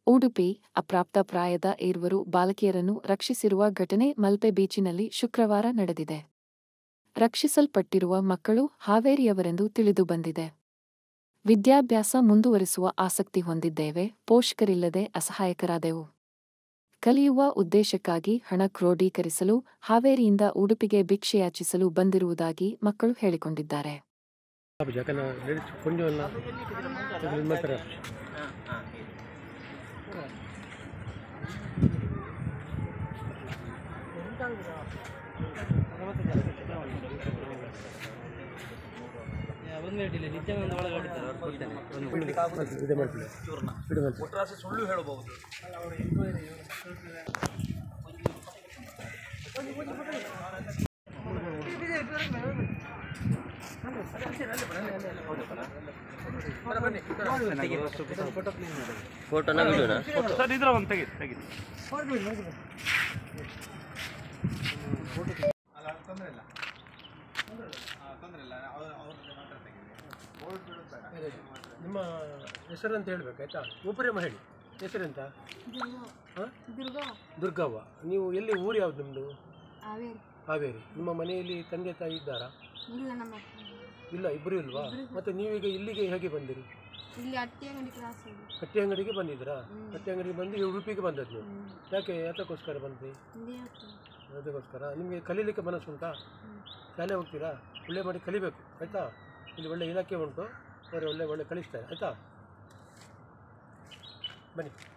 ಉಡುಪಿ ಅಪ್ರಾಪ್ತಪ್ರಾಯದ ಇರುವರು ಬಾಲಕಿಯರನ್ನು ರಕ್ಷಿಸಿರುವ ಘಟನೆ ಮಲ್ಪೆ ಬೀಚಿನಲ್ಲಿ ಶುಕ್ರವಾರ ನಡೆದಿದೆ. ರಕ್ಷಿಸಲ್ಪಟ್ಟಿರುವ ಮಕ್ಕಳು ಹಾವೇರಿಯವರೆಂದು ತಿಳಿದುಬಂದಿದೆ. ವಿದ್ಯಾಭ್ಯಾಸ ಮುಂದುವರಿಸುವ ಆಸಕ್ತಿ ಹೊಂದಿದ್ದೇವೆ, ಪೋಷಕರಿಲ್ಲದೆ ಅಸಹಾಯಕರಾದೆವು. ಕಲಿಯುವ ಉದ್ದೇಶಕ್ಕಾಗಿ ಹಣ ಕ್ರೋಢೀಕರಿಸಲು ಹಾವೇರಿಯಿಂದ ಉಡುಪಿಗೆ ಭಿಕ್ಷೆಯಾಚಿಸಲು ಬಂದಿರುವುದಾಗಿ ಮಕ್ಕಳು ಹೇಳಿಕೊಂಡಿದ್ದಾರೆ. ಸುಳ್ಳು ಹೇಳಬಹುದು. ಫೋಟೋನ ವಿಡಿಯೋನ ಸರ್ ಇದ್ರ ಒಂದು ತೆಗಿ ನಿಮ್ಮ ಹೆಸರಂತ ಹೇಳಬೇಕಾಯ್ತಾ? ಉಪರೇಮ ಹೇಳಿ. ಹೆಸರೆಂತ? ದುರ್ಗವ್ವ. ನೀವು ಎಲ್ಲಿ, ಊರು ಯಾವ್ದು ನಿಮ್ಮದು? ಹಾವೇರಿ. ನಿಮ್ಮ ಮನೆಯಲ್ಲಿ ತಂದೆ ತಾಯಿ ಇದ್ದಾರಾ? ಇಲ್ಲ, ಇಬ್ಬರು ಇಲ್ವಾ? ಮತ್ತು ನೀವೀಗ ಇಲ್ಲಿಗೆ ಹೇಗೆ ಬಂದಿರಿ? ಕಟ್ಟಿ ಅಂಗಡಿಗೆ ಬಂದಿದ್ರಾ? ಕಟ್ಟಿ ಅಂಗಡಿಗೆ ಬಂದು ಉಡುಪಿಗೆ ಬಂದದ್ದು ನೀವು. ಯಾಕೆ, ಯಾತಕ್ಕೋಸ್ಕರ ಬಂದ್ರಿ? ಅದಕ್ಕೋಸ್ಕರ. ನಿಮಗೆ ಕಲೀಲಿಕ್ಕೆ ಮನಸ್ಸುಂಟಾ? ಶಾಲೆ ಹೋಗ್ತೀರಾ? ಒಳ್ಳೆ ಮಾಡಿ ಕಲಿಬೇಕು ಆಯಿತಾ? ಇಲ್ಲಿ ಒಳ್ಳೆ ಇಲಾಖೆ ಉಂಟು, ಅವರು ಒಳ್ಳೆ ಕಲಿಸ್ತಾರೆ ಆಯಿತಾ? ಬನ್ನಿ.